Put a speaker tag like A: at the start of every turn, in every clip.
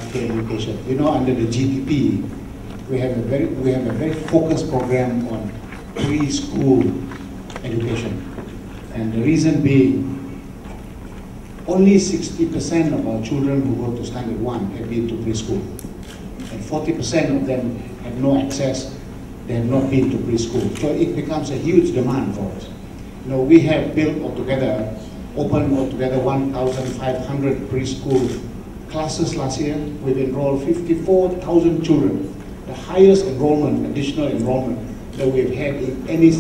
A: after education. You know, under the GDP, we have a very focused program on preschool education. And the reason being, only 60% of our children who go to Standard 1 have been to preschool. And 40% of them have no access, they have not been to preschool. So it becomes a huge demand for us. You know, we have built altogether, opened altogether 1,500 preschool classes last year. We've enrolled 54,000 children, the highest enrollment, additional enrollment that we've had in any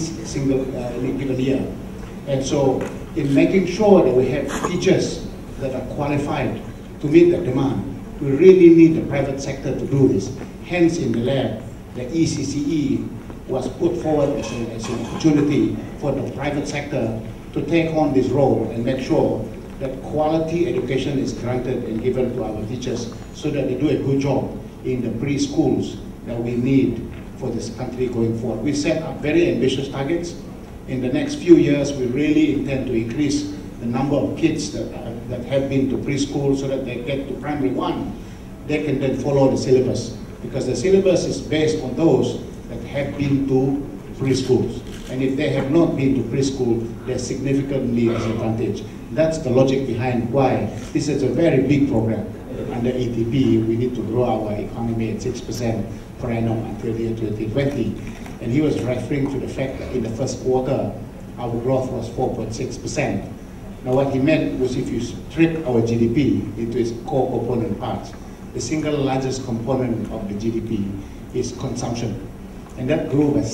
A: any given year. And so, in making sure that we have teachers that are qualified to meet the demand, we really need the private sector to do this. Hence, in the lab, the ECCE was put forward as an opportunity for the private sector to take on this role and make sure that quality education is granted and given to our teachers so that they do a good job in the preschools that we need for this country going forward. We set up very ambitious targets. In the next few years, we really intend to increase the number of kids that have been to preschool so that they get to primary 1. They can then follow the syllabus, because the syllabus is based on those that have been to preschools. And if they have not been to preschool, they're significantly disadvantaged. That's the logic behind why this is a very big program. Under ETP, we need to grow our economy at 6% per annum until the year 2020. And he was referring to the fact that in the first quarter, our growth was 4.6%. Now what he meant was, if you strip our GDP into its core component parts, the single largest component of the GDP is consumption. And that grew by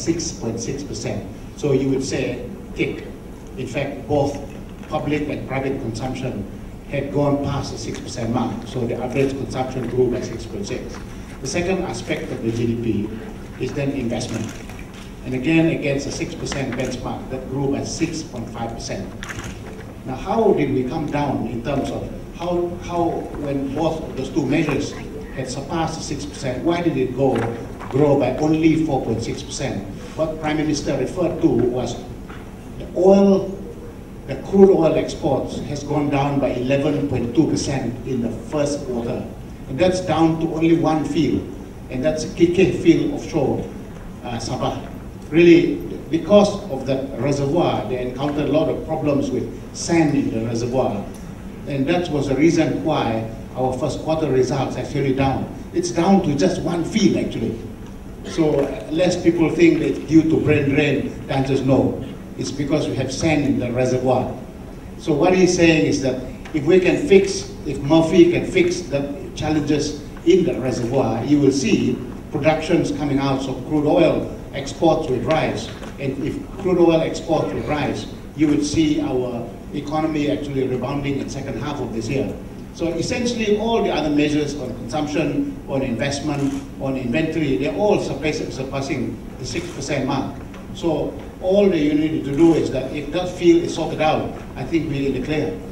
A: 6.6%. So you would say, tick. In fact, both public and private consumption had gone past the 6% mark. So the average consumption grew by 6.6. The second aspect of the GDP is then investment. And again, against a 6% benchmark, that grew by 6.5%. Now, how did we come down in terms of how when both of those two measures had surpassed the 6%, why did it grow by only 4.6%? What Prime Minister referred to was the crude oil exports has gone down by 11.2% in the first quarter. And that's down to only one field, and that's KK field offshore Sabah. Really, because of that reservoir, they encountered a lot of problems with sand in the reservoir. And that was the reason why our first quarter results actually down. It's down to just one field, actually. So, less people think that it's due to brain drain, the answer is no. It's because we have sand in the reservoir. So what he's saying is that if Murphy can fix the challenges in the reservoir, you will see productions coming out, so crude oil exports will rise. And if crude oil exports will rise, you would see our economy actually rebounding in the second half of this year. So essentially all the other measures on consumption, on investment, on inventory, they're all surpassing the 6% mark. So all that you need to do is that if that field is sorted out, I think we're in the clear.